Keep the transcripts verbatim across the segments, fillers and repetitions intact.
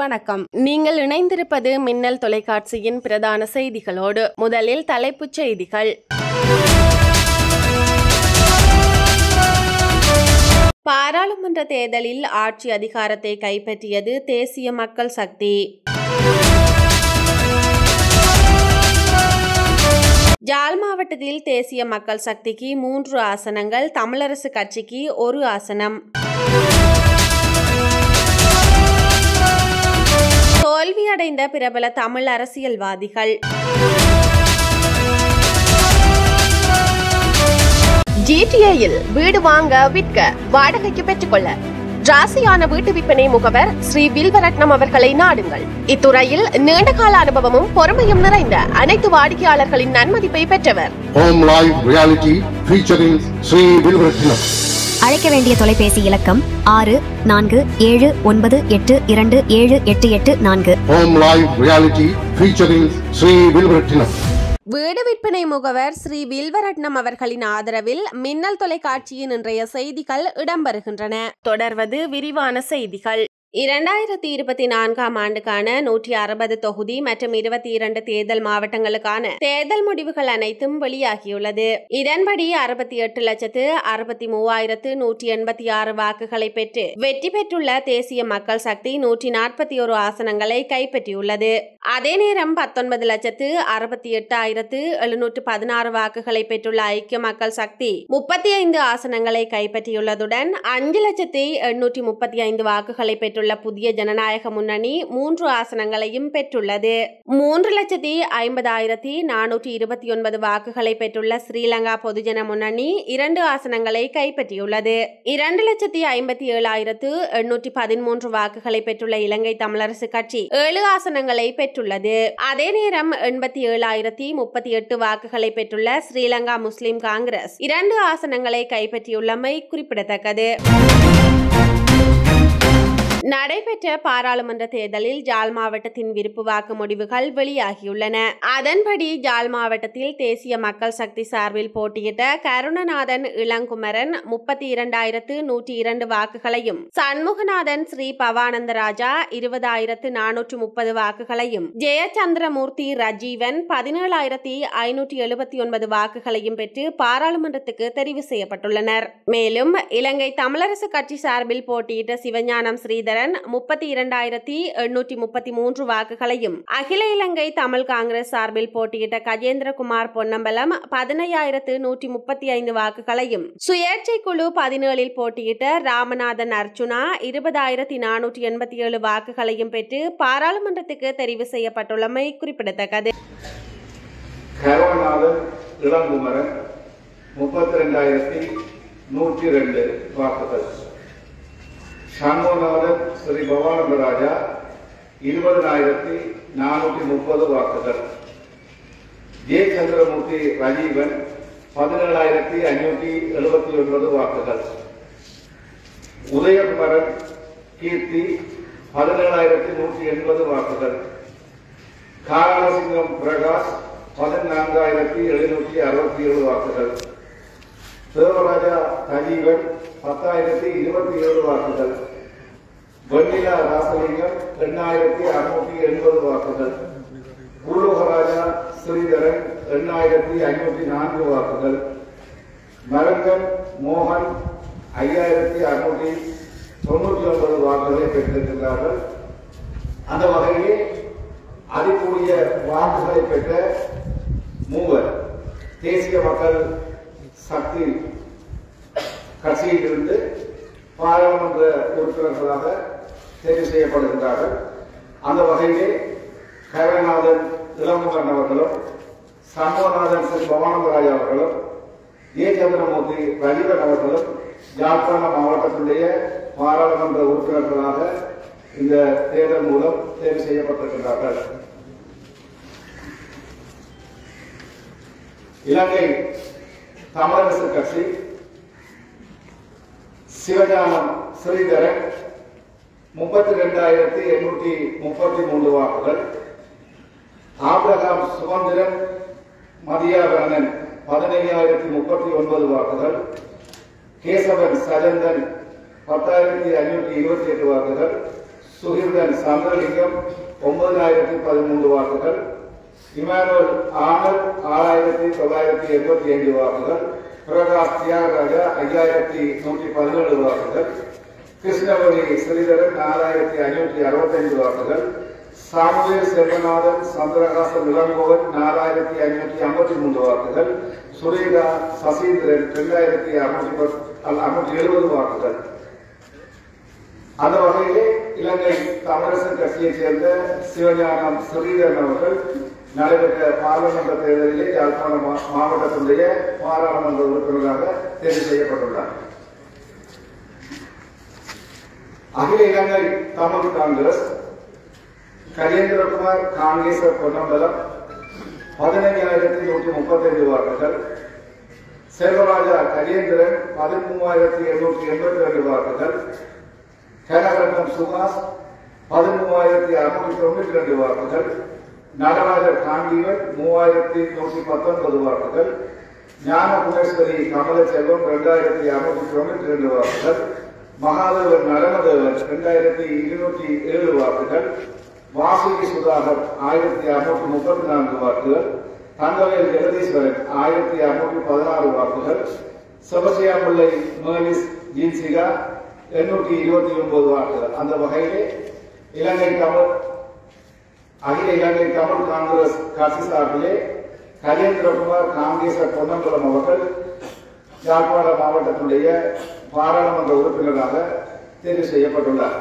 வணக்கம். நீங்கள் இணைந்திருப்பது மின்னல் தொலைக்காட்சியின் பிரதான செய்திகளோடு. முதலில் தலைப்புச் செய்திகள். பாராளுமன்ற தேர்தலில் ஆட்சி அதிகாரத்தை கைப்பற்றியது தேசிய மக்கள் சக்தி. ஜாழ் மாவட்டத்தில் தேசிய மக்கள் சக்திக்கு மூன்று ஆசனங்கள், தமிழரசு கட்சிக்கு ஒரு ஆசனம். தோல்வியடைந்த பிரபல தமிழ் அரசியல்வாதிகள். ஜிடிஏயில் வீடு வாங்க, விற்க, வாடகைக்கு பெற்றுக்கொள்ள ராசியான வீட்டு விற்பனை முகவர் ஸ்ரீ வில்வரட்னம் அவர்களை நாடுங்கள். இத்துறையில் நீண்டகால அனுபவமும் பொறுமையும் நிறைந்த அனைத்து வாடிக்கையாளர்களின் நன்மதிப்பை பெற்றவர். Home live reality featuring Shri Vilvaratnam. அழைக்க வேண்டிய தொலைபேசி இலக்கம் ஆறு நான்கு ஏழு ஒன்பது எட்டு இரண்டு ஏழு எட்டு எட்டு நான்கு. Home live reality featuring Shri Vilvaratnam. வீடு விற்பனை முகவர் ஸ்ரீ வில்வரட்னம் அவர்களின் ஆதரவில் மின்னல் தொலைக்காட்சியின் இன்றைய செய்திகள் இடம்பெறுகின்றன. தொடர்வது விரிவான செய்திகள். இரண்டாயிரத்தி இருபத்தி நான்காம் ஆண்டுக்கான நூற்றி அறுபது தொகுதி மற்றும் இருபத்தி இரண்டு தேர்தல் மாவட்டங்களுக்கான தேர்தல் முடிவுகள் அனைத்தும் வெளியாகியுள்ளது. இதன்படி அறுபத்தி எட்டு லட்சத்து அறுபத்தி மூவாயிரத்து நூற்றி எண்பத்தி ஆறு வாக்குகளை பெற்று வெற்றி பெற்றுள்ள தேசிய மக்கள் சக்தி நூற்றி நாற்பத்தி ஒரு ஆசனங்களை கைப்பற்றியுள்ளது. அதே நேரம் பத்தொன்பது லட்சத்து அறுபத்தி எட்டாயிரத்து எழுநூற்று பதினாறு வாக்குகளை பெற்றுள்ள ஐக்கிய மக்கள் சக்தி முப்பத்தி ஐந்து ஆசனங்களை கைப்பற்றியுள்ளதுடன் அஞ்சு லட்சத்தி எண்ணூற்றி முப்பத்தி ஐந்து வாக்குகளை பெற்றுள்ள புதிய ஜனநாயக முன்னணி மூன்று ஆசனங்களையும் பெற்றுள்ளது. மூன்று லட்சத்தி ஐம்பதாயிரத்தி நானூற்றி இருபத்தி ஒன்பது வாக்குகளை பெற்றுள்ள ஸ்ரீலங்கா பொதுஜன முன்னணி இரண்டு ஆசனங்களை கைப்பற்றியுள்ளது. இரண்டு லட்சத்தி ஐம்பத்தி ஏழாயிரத்து எண்ணூற்றி பதிமூன்று வாக்குகளை பெற்றுள்ள இலங்கை தமிழரசு கட்சி ஏழு ஆசனங்களை பெற்றுள்ளது. அதே நேரம் எண்பத்தி ஏழாயிரத்தி முப்பத்தி எட்டு வாக்குகளை பெற்றுள்ள ஸ்ரீலங்கா முஸ்லிம் காங்கிரஸ் இரண்டு ஆசனங்களை கைப்பற்றியுள்ளமை குறிப்பிடத்தக்கது. நடைபெற்ற பாராளுமன்ற தேர்தலில் ஜாழ் மாவட்டத்தின் விருப்பு வாக்கு முடிவுகள் வெளியாகியுள்ளன. அதன்படி ஜாழ் மாவட்டத்தில் தேசிய மக்கள் சக்தி சார்பில் போட்டியிட்ட கருணநாதன் இளங்குமரன் முப்பத்தி இரண்டாயிரத்து நூற்றி இரண்டு வாக்குகளையும், சண்முகநாதன் ஸ்ரீ பவானந்தராஜா இருபதாயிரத்து நானூற்று முப்பது வாக்குகளையும், ஜெயச்சந்திரமூர்த்தி ரஜீவன் பதினேழாயிரத்தி ஐநூற்றி எழுபத்தி ஒன்பது வாக்குகளையும் பெற்று பாராளுமன்றத்துக்கு தெரிவு செய்யப்பட்டுள்ளனர். மேலும் இலங்கை தமிழரசு கட்சி சார்பில் போட்டியிட்ட சிவஞானம் ஸ்ரீதர் முப்பத்தி இரண்டாயிரத்தி எண்ணூற்றி முப்பத்தி மூன்று வாக்குகளையும், அகில இலங்கை தமிழ் காங்கிரஸ் சார்பில் போட்டியிட்ட கஜேந்திரகுமார் பொன்னம்பலம் பதினையாயிரத்து நூற்றி முப்பத்தி ஐந்து வாக்குகளையும், சுயேட்சை குழு பதினேழில் போட்டியிட்ட ராமநாதன் அர்ச்சுனா இருபதாயிரத்தி நானூற்றி எண்பத்தி ஏழு வாக்குகளையும் பெற்று பாராளுமன்றத்துக்கு தெரிவு செய்யப்பட்டுள்ளமை குறிப்பிடத்தக்கது. கருணநாதன் இளங்குமரன் முப்பத்தி இரண்டாயிரத்தி நூற்றி இரண்டு வாக்குகள், சண்முகநாதன் ஸ்ரீ பவானந்தராஜா இருபதாயிரத்தி நானூற்றி முப்பது வாக்குகள், ஜெயச்சந்திரமூர்த்தி ரஜீவன் பதினேழாயிரத்தி ஐநூற்றி எழுபத்தி ஒன்பது வாக்குகள், உதயகுமரன் கீர்த்தி பதினேழாயிரத்தி நூற்றி எண்பது வாக்குகள், காரணசிங்கம் பிரகாஷ் பதினான்காயிரத்தி எழுநூற்றி அறுபத்தி ஏழு வாக்குகள், தேவராஜா ரஜீவன் பத்தாயிரத்தி இருபத்தி ஏழு வாக்குகள், வெண்ணிலா ராசலிங்கம் எண்ணாயிரத்தி அறுநூற்றி எண்பது வாக்குகள், பூலோகராஜா ஸ்ரீதரன் எண்ணாயிரத்தி ஐநூற்றி நான்கு வாக்குகள், மரங்கன் மோகன் ஐயாயிரத்தி அறுநூற்றி தொண்ணூற்றி ஒன்பது வாக்குகளை பெற்றிருக்கிறார்கள். அந்த வகையிலே அதிகூடிய வாக்குகளை பெற்ற மூவர் தேசிய மக்கள் சக்தி கட்சியில் இருந்து பாராளுமன்ற உறுப்பினர்களாக தேர்வு செய்யப்படுகின்றார்கள். அந்த வகையிலே கருணநாதன் இளங்குமரன் அவர்களும், சண்முகநாதன் ஸ்ரீ பவானந்தராஜா அவர்களும், ஜெயச்சந்திரமூர்த்தி ரஜீவன் அவர்களும் யாழ்ப்பாணம் மாவட்டத்தினுடைய பாராளுமன்ற உறுப்பினர்களாக இந்த தேர்தல் மூலம் தேர்வு செய்யப்பட்டிருக்கின்றார்கள். இலங்கை தமிழரசு கட்சி சிவஞானம் ஸ்ரீதரன் முப்பத்தி இரண்டாயிரத்தி எண்ணூற்றி முப்பத்தி மூன்று வாக்குகள், ஆபிரகாம் சுமந்திரன் மதியாகரனன் பதினையாயிரத்தி முப்பத்தி ஒன்பது வாக்குகள், கேசவன் சஜந்தன் பத்தாயிரத்தி ஐநூற்றி இருபத்தி எட்டு வாக்குகள், சுகிர்தன் சந்திரலிங்கம் ஒன்பதாயிரத்தி பதிமூன்று வாக்குகள், இமானுவல் ஆனந்த் ஆறாயிரத்தி தொள்ளாயிரத்தி எண்பத்தி ஐந்து வாக்குகள், பிரகாஷ் தியாகராஜா ஐயாயிரத்தி நூற்றி பதினேழு வாக்குகள், கிருஷ்ணவரி ஸ்ரீதரன் நாலாயிரத்தி ஐநூற்றி அறுபத்தி ஐந்து வாக்குகள், சாமுவேல் செல்வநாதன் சந்திரகாசன் இளங்கோவன் நாலாயிரத்தி ஐநூற்றி ஐம்பத்தி மூன்று வாக்குகள், சுரேகா சசீந்திரன் இரண்டாயிரத்தி அறுநூற்றி அறுநூற்றி எழுபது வாக்குகள். அந்த வகையிலே இலங்கை தமிழரசு கட்சியைச் சேர்ந்த சிவஞானம் ஸ்ரீதரன் அவர்கள் நடைபெற்ற பாராளுமன்ற தேர்தலிலே யாழ்ப்பாணம் மாவட்டத்தினுடைய பாராளுமன்ற உறுப்பினராக தேர்வு செய்யப்பட்டுள்ளார். அகில இலங்கை தமிழ் காங்கிரஸ் கஜேந்திரகுமார் காங்கேசர் பொன்னம்பலம் பதினைஞ்சாயிரத்தி நூற்றி முப்பத்தி ஐந்து வாக்குகள், செல்வராஜா கஜேந்திரன் பதிமூவாயிரத்தி எண்ணூற்றி எண்பத்தி ரெண்டு வாக்குகள், கனகரட்னம் சுகாஸ் பதிமூவாயிரத்தி அறுநூற்றி தொண்ணூற்றி ரெண்டு வாக்குகள், நடராஜர் காண்டிவன் மூவாயிரத்தி நூற்றி பத்தொன்பது வாக்குகள், ஞான குணேஸ்வரி கமலச்செல்வம் இரண்டாயிரத்தி அறுநூற்றி தொண்ணூற்றி ரெண்டு வாக்குகள், மகாதேவன் நடனதேவன் இரண்டாயிரத்தி இருநூற்றி ஏழு வாக்குகள், வாசுகி சுதாகர் ஆயிரத்தி அறுநூற்றி முப்பத்தி நான்கு வாக்குகள், தங்கவேல் ஜெகதீஸ்வரன் ஆயிரத்தி அறுநூற்றி பதினாறு வாக்குகள், செபஸ்டியான் மேலிஸ் ஜின்சிகா எண்ணூற்றி இருபத்தி ஒன்பது வாக்குகள். அந்த வகையிலே இலங்கை தமிழ் அகில இலங்கை தமிழ் காங்கிரஸ் கட்சி சார்பிலே கஜேந்திரகுமார் காங்கேசர் பொன்னம்பலம் அவர்கள் யாழ்ப்பாண மாவட்டத்தினுடைய பாராளுமன்ற உறுப்பினராக தேர்வு செய்யப்பட்டுள்ளார்.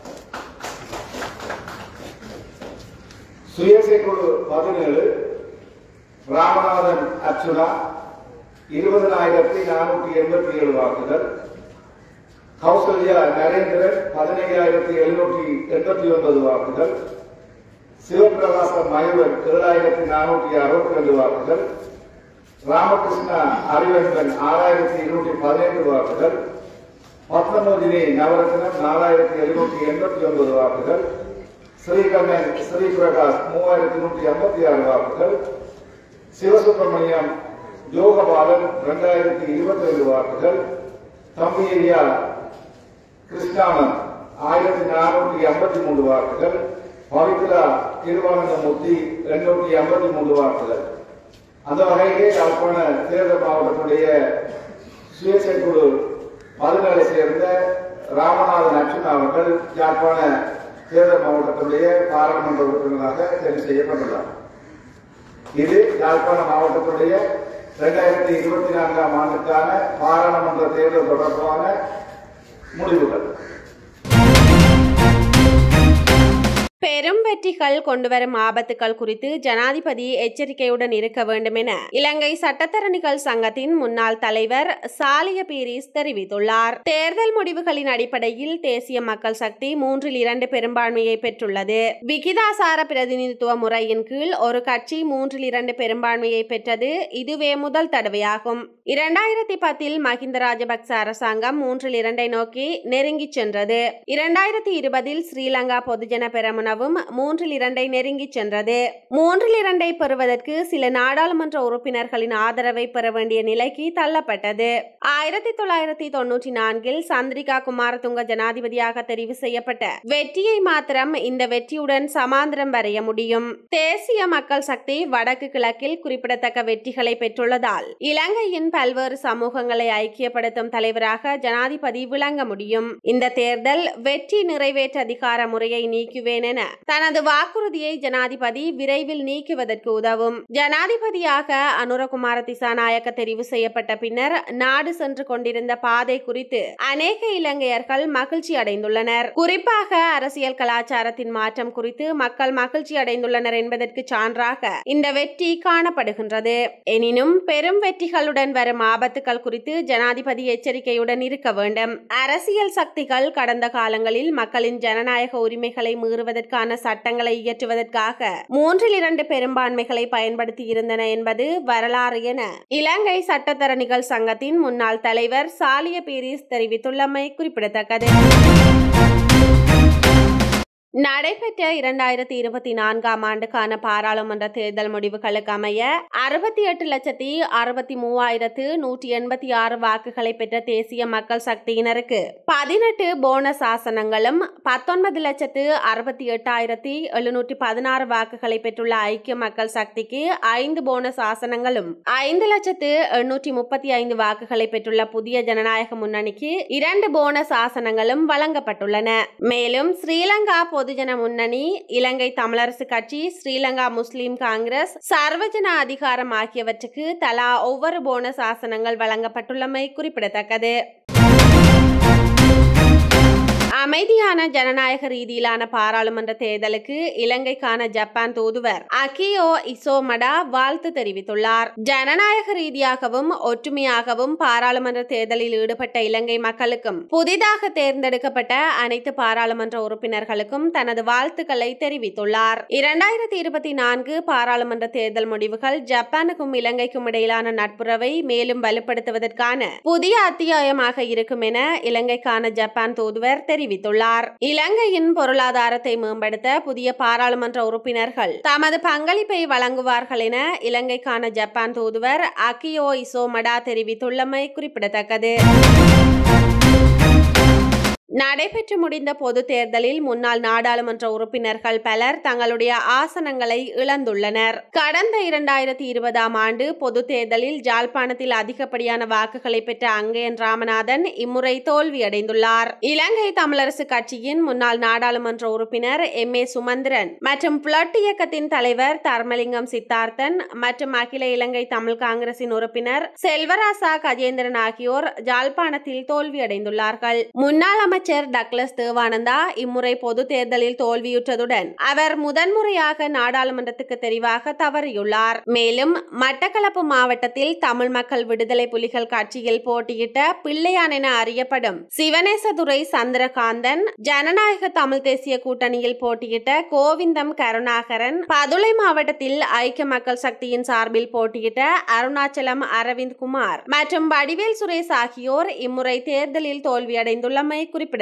சுயேட்சை குழு பதினேழு ராமநாதன் அர்ச்சுனா இருபதாயிரத்தி நானூற்றி எண்பத்தி ஏழு வாக்குகள், கௌசல்யா நரேந்திரன் பதினையாயிரத்தி எழுநூற்றி எண்பத்தி ஒன்பது வாக்குகள், சிவபிரகாச மயூரன் ஏழாயிரத்தி நானூற்றி அறுபத்தி ரெண்டு வாக்குகள், ராமகிருஷ்ணா அறிவன்பன் ஆறாயிரத்தி இருநூற்றி பதினைந்து வாக்குகள், பத்மமோதினி நவரத்னம் நாலாயிரத்தி எழுநூற்றி எண்பத்தி ஒன்பது வாக்குகள், ஸ்ரீகண்ணன் ஸ்ரீபிரகாஷ் மூவாயிரத்தி நூற்றி ஐம்பத்தி ஆறு வாக்குகள், சிவசுப்பிரமணியம் யோகபாலன் இரண்டாயிரத்தி இருபத்தி ஐந்து வாக்குகள், தம்பியா கிருஷ்ணானந்த் ஆயிரத்தி நானூற்றி ஐம்பத்தி மூன்று வாக்குகள், பவித்ரா திருவானந்தமூர்த்தி எண்ணூற்றி ஐம்பத்தி மூன்று வாக்குகள். அந்த வகையிலே யாழ்ப்பாண தேர்தல் மாவட்டத்துடைய சுயேட்சை குழு பதினேழை சேர்ந்த ராமநாதன் அர்ச்சுனா அவர்கள் யாழ்ப்பாண தேர்தல் மாவட்டத்துடைய பாராளுமன்ற உறுப்பினராக தேர்வு செய்யப்பட்டுள்ளார். இது யாழ்ப்பாண மாவட்டத்துடைய இரண்டாயிரத்தி இருபத்தி நான்காம் ஆண்டுக்கான பாராளுமன்ற தேர்தல் தொடர்பான முடிவுகள். பெரும் வெற்றிகள் கொண்டுவரும் ஆபத்துகள் குறித்து ஜனாதிபதி எச்சரிக்கையுடன் இருக்க வேண்டும் என இலங்கை சட்டத்தரணிகள் சங்கத்தின் முன்னாள் தலைவர் சாலிய பீரிஸ் தெரிவித்துள்ளார். தேர்தல் முடிவுகளின் அடிப்படையில் தேசிய மக்கள் சக்தி மூன்றில் இரண்டு பெரும்பான்மையை பெற்றுள்ளது. விகிதாசார பிரதிநிதித்துவ முறையின் கீழ் ஒரு கட்சி மூன்றில் இரண்டு பெரும்பான்மையை பெற்றது இதுவே முதல் தடவையாகும். இரண்டாயிரத்தி பத்தில் மஹிந்த ராஜபக்ச அரசாங்கம் மூன்றில் இரண்டை நோக்கி நெருங்கி சென்றது. இரண்டாயிரத்தி இருபதில் ஸ்ரீலங்கா பொதுஜன பெரமுன மூன்றில் இரண்டை நெருங்கி சென்றது. மூன்றில் இரண்டை பெறுவதற்கு சில நாடாளுமன்ற உறுப்பினர்களின் ஆதரவை பெற வேண்டிய நிலைக்கு தள்ளப்பட்டது. ஆயிரத்தி தொள்ளாயிரத்தி தொன்னூற்றி நான்கில் சந்திரிகா குமாரதுங்க ஜனாதிபதியாக தெரிவு செய்யப்பட்ட வெற்றியை மாத்திரம் இந்த வெற்றியுடன் சமாந்திரம் வரைய முடியும். தேசிய மக்கள் சக்தி வடக்கு கிழக்கில் குறிப்பிடத்தக்க வெற்றிகளை பெற்றுள்ளதால் இலங்கையின் பல்வேறு சமூகங்களை ஐக்கியப்படுத்தும் தலைவராக ஜனாதிபதி விளங்க முடியும். இந்த தேர்தல் வெற்றி நிறைவேற்ற அதிகார முறையை நீக்குவேன் என தனது வாக்குறுதியை ஜனாதிபதி விரைவில் நீக்குவதற்கு உதவும். ஜனாதிபதியாக அனுரகுமார திசாநாயக்க தெரிவு செய்யப்பட்ட பின்னர் நாடு சென்று கொண்டிருந்த பாதை குறித்து அநேக இலங்கையர்கள் மகிழ்ச்சி அடைந்துள்ளனர். குறிப்பாக அரசியல் கலாச்சாரத்தின் மாற்றம் குறித்து மக்கள் மகிழ்ச்சி அடைந்துள்ளனர் என்பதற்கு சான்றாக இந்த வெற்றி காணப்படுகின்றது. எனினும் பெரும் வெற்றிகளுடன் வரும் ஆபத்துகள் குறித்து ஜனாதிபதி எச்சரிக்கையுடன் இருக்க வேண்டும். அரசியல் சக்திகள் கடந்த காலங்களில் மக்களின் ஜனநாயக உரிமைகளை மீறுவதற்கான சட்டங்களை இயற்றுவதற்காக மூன்றில் இரண்டு பெரும்பான்மைகளை பயன்படுத்தி இருந்தன என்பது வரலாறு என இலங்கை சட்டத்தரணிகள் சங்கத்தின் முன்னாள் தலைவர் சாலிய பீரிஸ் தெரிவித்துள்ளமை குறிப்பிடத்தக்கது. நடைபெற்ற இரண்டாயிரத்தி இருபத்தி நான்காம் ஆண்டுக்கான பாராளுமன்ற தேர்தல் முடிவுகளுக்கு அமைய அறுபத்தி எட்டு லட்சத்தி அறுபத்தி மூவாயிரத்து நூற்றி எண்பத்தி ஆறு வாக்குகளை பெற்ற தேசிய மக்கள் சக்தியினருக்கு பதினெட்டு போனஸ் ஆசனங்களும் பத்தொன்பது லட்சத்து அறுபத்தி எட்டாயிரத்தி எழுநூற்றி பதினாறு வாக்குகளை பெற்றுள்ள ஐக்கிய மக்கள் சக்திக்கு ஐந்து போனஸ் ஆசனங்களும் ஐந்து லட்சத்து எண்ணூற்றி முப்பத்தி ஐந்து வாக்குகளை பெற்றுள்ள புதிய ஜனநாயக முன்னணிக்கு இரண்டு போனஸ் ஆசனங்களும் வழங்கப்பட்டுள்ளன. மேலும் ஸ்ரீலங்கா பொதுஜன முன்னணி, இலங்கை தமிழரசு கட்சி, ஸ்ரீலங்கா முஸ்லிம் காங்கிரஸ், சர்வஜன அதிகாரம் ஆகியவற்றுக்கு தலா ஒவ்வொரு போனஸ் ஆசனங்கள் வழங்கப்பட்டுள்ளமை குறிப்பிடத்தக்கது. அமைதியான ஜனநாயக ரீதியிலான பாராளுமன்ற தேர்தலுக்கு இலங்கைக்கான ஜப்பான் தூதுவர் அகியோ இசோமடா வாழ்த்து தெரிவித்துள்ளார். ஜனநாயக ரீதியாகவும் ஒற்றுமையாகவும் பாராளுமன்ற தேர்தலில் ஈடுபட்ட இலங்கை மக்களுக்கும் புதிதாக தேர்ந்தெடுக்கப்பட்ட அனைத்து பாராளுமன்ற உறுப்பினர்களுக்கும் தனது வாழ்த்துக்களை தெரிவித்துள்ளார். இரண்டாயிரத்தி இருபத்தி நான்கு பாராளுமன்ற தேர்தல் முடிவுகள் ஜப்பானுக்கும் இலங்கைக்கும் இடையிலான நட்புறவை மேலும் வலுப்படுத்துவதற்கான புதிய அத்தியாயமாக இருக்கும் என இலங்கைக்கான ஜப்பான் தூதுவர் தெரிவித்தார். இலங்கையின் பொருளாதாரத்தை மேம்படுத்த புதிய பாராளுமன்ற உறுப்பினர்கள் தமது பங்களிப்பை வழங்குவார்கள் என இலங்கைக்கான ஜப்பான் தூதுவர் அகியோ இசோமடா தெரிவித்துள்ளமை குறிப்பிடத்தக்கது. நடைபெற்று முடிந்த பொது தேர்தலில் முன்னாள் நாடாளுமன்ற உறுப்பினர்கள் பலர் தங்களுடைய ஆசனங்களை இழந்துள்ளனர். கடந்த இரண்டாயிரத்தி இருபதாம் ஆண்டு பொது தேர்தலில் ஜாழ்ப்பாணத்தில் அதிகப்படியான வாக்குகளை பெற்ற அங்கயன் ராமநாதன் இம்முறை தோல்வியடைந்துள்ளார். இலங்கை தமிழரசு கட்சியின் முன்னாள் நாடாளுமன்ற உறுப்பினர் எம் ஏ சுமந்திரன் மற்றும் புளட் இயக்கத்தின் தலைவர் தர்மலிங்கம் சித்தார்த்தன் மற்றும் அகில இலங்கை தமிழ் காங்கிரசின் உறுப்பினர் செல்வராசா கஜேந்திரன் ஆகியோர் ஜாழ்ப்பாணத்தில் தோல்வியடைந்துள்ளார்கள். முன்னாள் அமைச்சர் டக்ளஸ் தேவானந்தா இம்முறை பொது தேர்தலில் தோல்வியுற்றதுடன் அவர் முதன்முறையாக நாடாளுமன்றத்துக்கு தெரிவாக தவறியுள்ளார். மேலும் மட்டக்களப்பு மாவட்டத்தில் தமிழ் மக்கள் விடுதலை புலிகள் கட்சியில் போட்டியிட்ட பிள்ளையான் என அறியப்படும் சிவனேசதுரை சந்திரகாந்தன், ஜனநாயக தமிழ் தேசிய கூட்டணியில் போட்டியிட்ட கோவிந்தம் கருணாகரன், பதுளை மாவட்டத்தில் ஐக்கிய மக்கள் சக்தியின் சார்பில் போட்டியிட்ட அருணாச்சலம் அரவிந்த் குமார் மற்றும் வடிவேல் சுரேஷ் ஆகியோர் இம்முறை தேர்தலில் தோல்வியடைந்துள்ளமை குறிப்பிடத்தக்கது.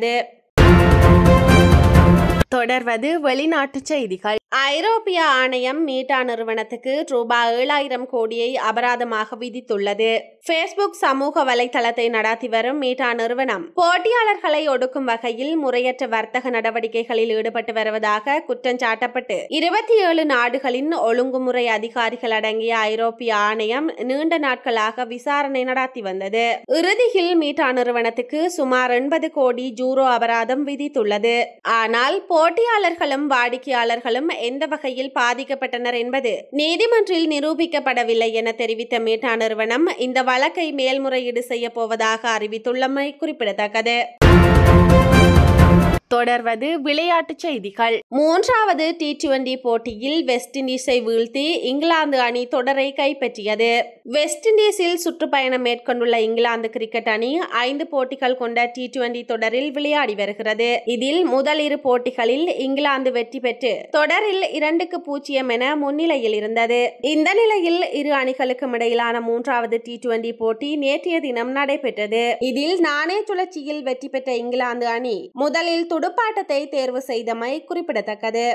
தொடர்வது வெளிநாட்டு செய்திகள். ஐரோப்பிய ஆணையம் மீட்டா நிறுவனத்துக்கு ரூபாய் ஏழாயிரம் கோடியை அபராதமாக விதித்துள்ளது. பேஸ்புக் சமூக வலைதளத்தை நடத்தி வரும் மீட்டா நிறுவனம் போட்டியாளர்களை ஒடுக்கும் வகையில் முறையற்ற வர்த்தக நடவடிக்கைகளில் ஈடுபட்டு வருவதாக குற்றம் சாட்டப்பட்டு இருபத்தி ஏழு நாடுகளின் ஒழுங்குமுறை அதிகாரிகள் அடங்கிய ஐரோப்பிய ஆணையம் நீண்ட நாட்களாக விசாரணை நடத்தி வந்தது. இறுதியில் மீட்டா நிறுவனத்துக்கு சுமார் எண்பது கோடி ஜூரோ அபராதம் விதித்துள்ளது. ஆனால் போட்டியாளர்களும் வாடிக்கையாளர்களும் எந்த வகையில் பாதிக்கப்பட்டனர் என்பது நீதிமன்றில் நிரூபிக்கப்படவில்லை என தெரிவித்த மீட்டா நிறுவனம் இந்த வழக்கை மேல்முறையீடு செய்ய போவதாக அறிவித்துள்ளமை குறிப்பிடத்தக்கது. தொடர்வது விளையாட்டுச் செய்திகள். மூன்றாவது டி டுவெண்டி போட்டியில் வெஸ்ட் இண்டீஸை வீழ்த்தி இங்கிலாந்து அணி தொடரை கைப்பற்றியது. வெஸ்ட் இண்டீஸில் சுற்றுப்பயணம் மேற்கொண்டுள்ள இங்கிலாந்து கிரிக்கெட் அணி ஐந்து போட்டிகள் கொண்ட டி டுவெண்டி தொடரில் விளையாடி வருகிறது. இதில் முதல் இரு போட்டிகளில் இங்கிலாந்து வெற்றி பெற்று தொடரில் இரண்டுக்கு பூஜ்ஜியம் என முன்னிலையில் இருந்தது. இந்த நிலையில் இரு அணிகளுக்கும் இடையிலான மூன்றாவது டி டுவெண்டி போட்டி நேற்றைய தினம் நடைபெற்றது. இதில் நாணய சுழற்சியில் வெற்றி பெற்ற இங்கிலாந்து அணி முதலில் துடுப்பாட்டத்தை தேர்வு செய்தமை குறிப்பிடத்தக்கது.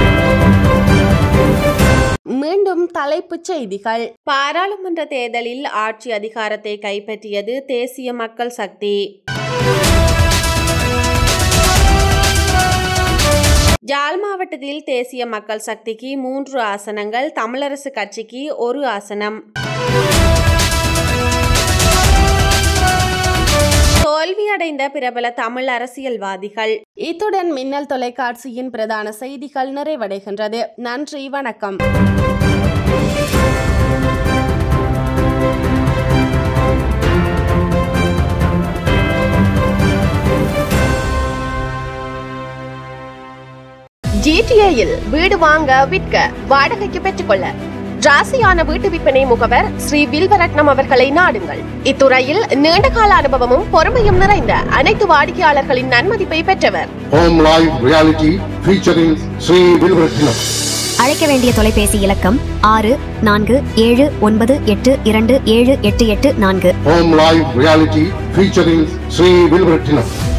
மீண்டும் தலைப்புச் செய்திகள். பாராளுமன்ற தேர்தலில் ஆட்சி அதிகாரத்தை கைப்பற்றியது தேசிய மக்கள் சக்தி. ஜாழ் மாவட்டத்தில் தேசிய மக்கள் சக்திக்கு மூன்று ஆசனங்கள், தமிழரசு கட்சிக்கு ஒரு ஆசனம். தோல்வியடைந்த பிரபல தமிழ் அரசியல்வாதிகள். இத்துடன் மின்னல் தொலைக்காட்சியின் பிரதான செய்திகள் நிறைவடைகின்றது. நன்றி, வணக்கம். ஜிடிஏயில் வீடு வாங்க, விற்க, வாடகைக்கு பெற்றுக்கொள்ள ராசியான வீட்டு விற்பனை முகவர் ஸ்ரீ வில்வரட்னம் அவர்களை நாடுங்கள். இத்துறையில் நீண்டகால அனுபவமும் பொறுமையும் நிறைந்த அனைத்து வாடிக்கையாளர்களின் நன்மதிப்பை பெற்றவர். Home live reality featuring Sri Vilvaratnam. அழைக்க வேண்டிய தொலைபேசி இலக்கம் ஆறு நான்கு ஏழு ஒன்பது எட்டு இரண்டு ஏழு எட்டு எட்டு நான்கு. Home live reality featuring Sri Vilvaratnam.